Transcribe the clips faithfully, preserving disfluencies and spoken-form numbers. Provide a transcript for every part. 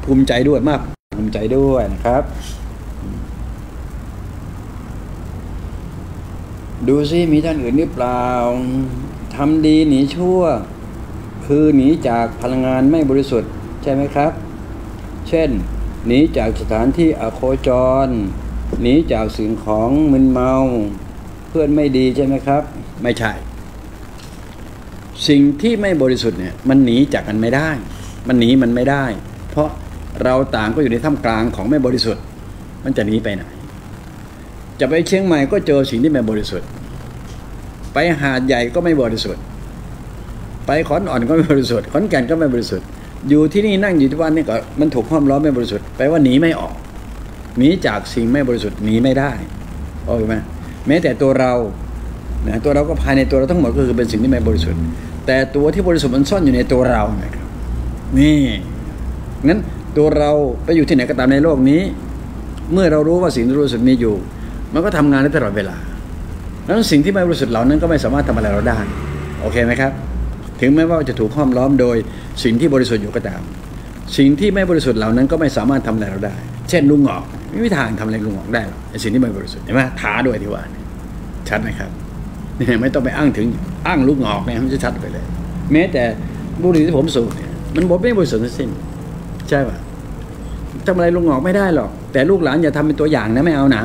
ภูมิใจด้วยมากภูมิใจด้วยนะครับดูซิมีท่านอื่นหรือเปล่าทำดีหนีชั่วคือหนีจากพลังงานไม่บริสุทธิ์ใช่ไหมครับเช่นหนีจากสถานที่อโคจรหนีจากสิ่งของมึนเมาเพื่อนไม่ดีใช่ไหมครับไม่ใช่สิ่งที่ไม่บริสุทธิ์เนี่ยมันหนีจากกันไม่ได้มันหนีมันไม่ได้เพราะเราต่างก็อยู่ในท่ามกลางของไม่บริสุทธิ์มันจะหนีไปไหนจะไปเชียงใหม่ก็เจอสิ่งที่ไม่บริสุทธิ์ไปหาดใหญ่ก็ไม่บริสุทธิ์ไปขอนอ่อนก็ไม่บริสุทธิ์ขอนแก่นก็ไม่บริสุทธิ์อยู่ที่นี่นั่งอยู่ที่บ้านนี่ก็มันถูกห้อมล้อมไม่บริสุทธิ์แปลว่าหนีไม่ออกหนีจากสิ่งไม่บริสุทธิ์หนีไม่ได้โอ้ยไหมแม้แต่ตัวเรานะตัวเราก็ภายในตัวเราทั้งหมดก็คือเป็นสิ่งที่ไม่บริสุทธิ์แต่ตัวที่บริสุทธิ์มันซ่อนอยู่ในตัวเรานะครับนี่งั้นตัวเราไปอยู่ที่ไหนก็ตามในโลกนี้เมื่อเรารู้ว่าสิ่งที่บริสุทธิ์มีอยู่มันก็ทำงานได้ตลอดเวลาแล้วสิ่งที่ไม่บริสุทธิ์เหล่านั้นก็ไม่สามารถทำอะไรเราได้โอเคไหมครับถึงแม้ว่าจะถูกห้อมล้อมโดยสิ่งที่บริสุทธิ์อยู่ก็ตามสิ่งที่ไม่บริสุทธิ์เหล่านั้นก็ไม่สามารถทำอะไรเราได้เช่นลุงหงอกไม่มีทางทำอะไรลุงหงอกได้หรอกไอ้สิ่งที่ไม่บริสุทธิ์เห็นไหมท้าด้วยที่ว่าชัดไหมครับเนี่ยไม่ต้องไปอ้างถึงอ้างลุงหงอกเนี่ยมันจะชัดไปเลยแม้แต่บุหรี่ที่ผมสูบเนี่ยมันบอกไม่บริสุทธิ์ทั้งสิ้นใช่ป่ะทำอะไรลุงหงอกไม่ได้หรอกแต่ลูกหลานอย่าทำเป็นตัวอย่างนะไม่เอานะ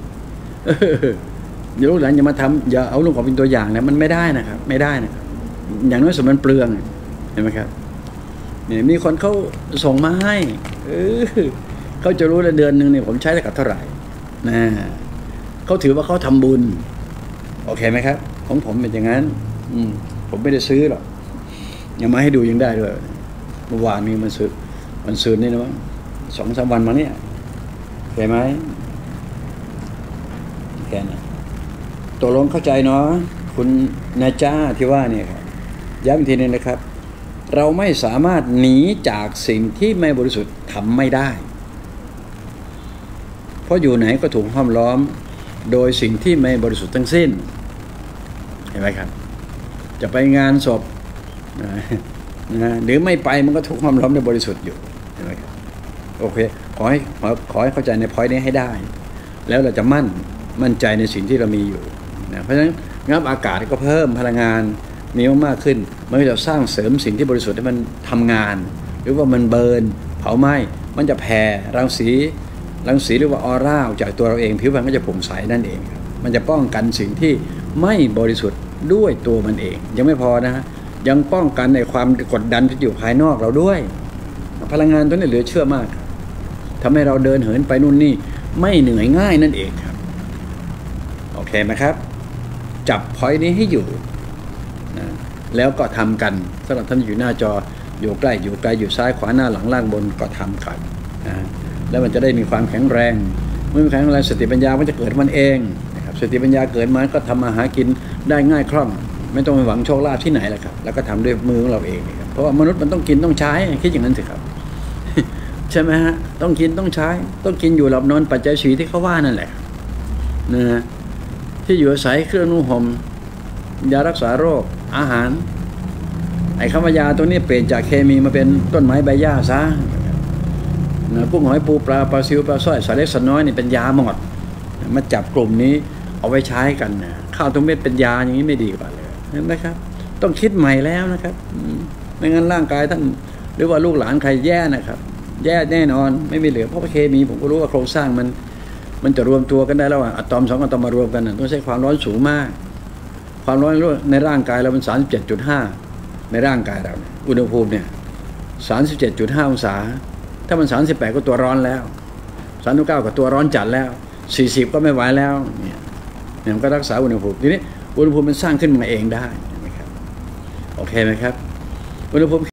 อย่าลูกหลานอย่ามาทำอย่าเอาลุงหงอกเป็นตัวอย่างนะมันไม่ได้นะครับไม่ได้นะครับอย่างน้อยสุดมันเปลืองเห็นไหมครับเนี่ยมีคนเขาส่งมาให้เออเขาจะรู้ละเดือนหนึ่งเนี่ยผมใช้ได้กับเท่าไหร่นะเขาถือว่าเขาทำบุญโอเคไหมครับของผมเป็นอย่างนั้นอืมผมไม่ได้ซื้อหรอกยังมาให้ดูยังได้ด้วยเมื่อวานนี้มันซื้อมันซื้อนี่นะมั้งสองสามวันมาเนี่ยเห็นไหมแค่นั้นตกลงเข้าใจเนาะคุณนาจ้าที่ว่าเนี่ยครับย้ำอีกทีนึงนะครับเราไม่สามารถหนีจากสิ่งที่ไม่บริสุทธิ์ทำไม่ได้เพราะอยู่ไหนก็ถูกห้อมล้อมโดยสิ่งที่ไม่บริสุทธิ์ทั้งสิ้นเห็นไหมครับจะไปงานศพนะหรือไม่ไปมันก็ถูกห้อมล้อมด้วยบริสุทธิ์อยู่เห็นไหมครับโอเคขอให้ขอขอให้เข้าใจในพอยต์นี้ให้ได้แล้วเราจะมั่นมั่นใจในสิ่งที่เรามีอยู่นะเพราะฉะนั้นงับอากาศก็เพิ่มพลังงานมีมากขึ้นมันก็จะสร้างเสริมสิ่งที่บริสุทธิ์ให้มันทำงานหรือว่ามันเบิร์นเผาไหม้มันจะแผ่รังสีรังสีหรือว่าออร่าจากตัวเราเองผิวพรรณก็จะผ่องใสนั่นเองมันจะป้องกันสิ่งที่ไม่บริสุทธิ์ด้วยตัวมันเองยังไม่พอนะฮะยังป้องกันในความกดดันที่อยู่ภายนอกเราด้วยพลังงานตัวนี้เหลือเชื่อมากทำให้เราเดินเหินไปนู่นนี่ไม่เหนื่อยง่ายนั่นเองครับโอเคไหมครับจับพอยต์นี้ให้อยู่นะแล้วก็ทำกันสำหรับท่านอยู่หน้าจออยู่ใกล้อยู่ไกลอยู่ซ้ายขวาหน้าหลังล่างบนก็ทำกันนะแล้วมันจะได้มีความแข็งแรงเมื่อมีแข็งแรงสติปัญญามันจะเกิดมันเองนะครับสติปัญญาเกิดมาก็ทำมาหากินได้ง่ายคล่องไม่ต้องไปหวังโชคลาภที่ไหนแหละครับแล้วก็ทำด้วยมือของเราเองครับเพราะว่ามนุษย์มันต้องกินต้องใช้คิดอย่างนั้นสิครับ ใช่ไหมฮะต้องกินต้องใช้ต้องกินอยู่หลับนอนปัจจัยสี่ที่เขาว่านั่นแหละนะที่อยู่อาศัยเครื่องนุ่งห่มยารักษาโรคอาหารไอ้คำว่ายาตัวนี้เปลี่ยนจากเคมีมาเป็นต้นไม้ใบหญ้าซะนะกุ้งหอยปูปลาปลาซิวปลาสร้อยสาเล็กสน้อยนี่เป็นยาหมดมาจับกลุ่มนี้เอาไว้ใช้กันนะข้าวทุกเม็ดเป็นยาอย่างนี้ไม่ดีกว่าเลยเห็นไหมครับต้องคิดใหม่แล้วนะครับไม่งั้นร่างกายท่านหรือว่าลูกหลานใครแย่นะครับแย่แน่นอนไม่มีเหลือเพราะเคมีผมก็รู้ว่าโครงสร้างมันมันจะรวมตัวกันได้แล้วอ่ะอะตอมสองอะตอมมารวมกันต้องใช้ความร้อนสูงมากความร้อนในร่างกายเราเป็นสามสิบเจ็ดจุดห้าในร่างกายเราอุณหภูมิเนี่ยสามสิบเจ็ดจุดห้าองศาถ้ามันสามสิบแปดก็ตัวร้อนแล้วสามสิบเก้าก็ตัวร้อนจัดแล้วสี่สิบก็ไม่ไหวแล้วเนี่ยเนี่ยมันก็รักษาอุณหภูมิทีนี้อุณหภูมิมันสร้างขึ้นมาเองได้ไหมครับโอเคไหมครับอุณหภูมิ